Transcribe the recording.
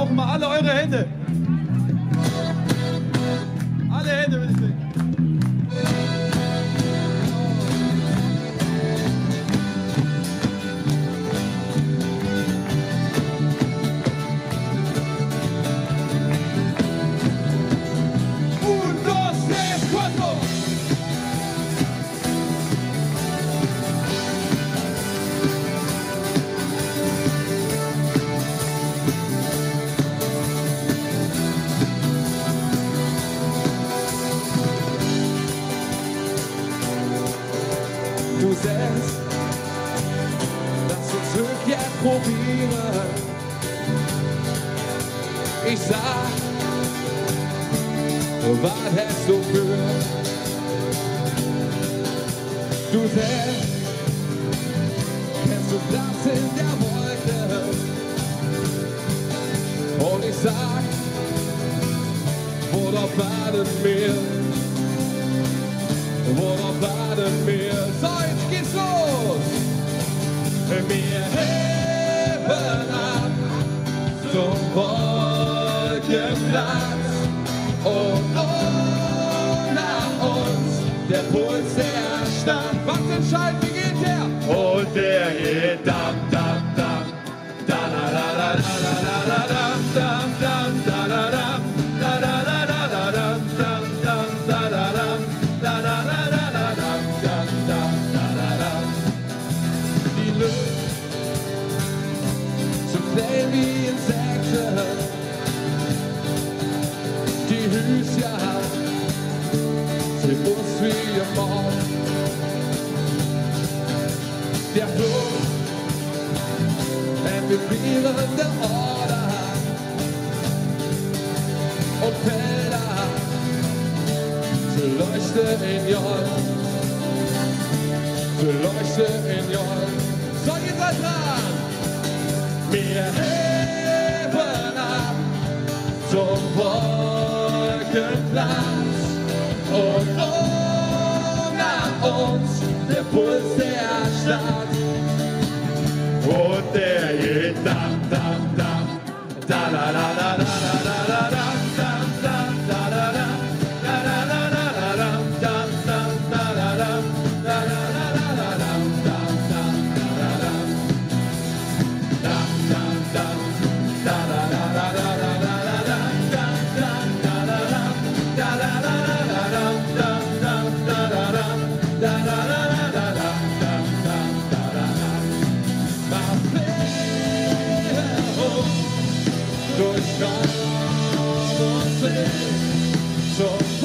brauchen mal alle eure Hände. Alle Hände will ich sehen. Du selbst, lass uns wirklich probieren. Ich sag, was hast du für? Du selbst, kennst du Platz in der Wolke? Und ich sag, worauf warten wir? Worauf warten wir? So, jetzt geht's los! Wir heben ab zum Wolkenplatz und ohne uns der Puls der Stadt. Was entscheidet, wie geht der? Und der geht dam, dam, dam, da la la la la la la dam, dam, dam, da la dam, da la la la la dam, dam, dam, da la dam, da la la la la dam, dam, dam, da la dam. Die Luft so klein wie Insekten, die Hüschen sind uns wie im Mord. Der Fluss, ein vibrierender Order und Felder, sie leuchten in Jord, sie leuchten in Jord. So, ihr seid dran! Wir heben ab zum Wolkenplatz und ohne uns der Puls der Stadt. Und der geht dam, dam, dam, da la la la la la la la dam, dam, dam, da la la, da la la la la dam, dam, dam, da la la, da la la la la dam, dam, dam, da la la, dam, dam, dam, da la la la la la la la dam, dam, dam, da la la, da la la la la dam, dam, dam, da la la, da la la la la dam, dam, dam, da la la. Durch Raum und See zum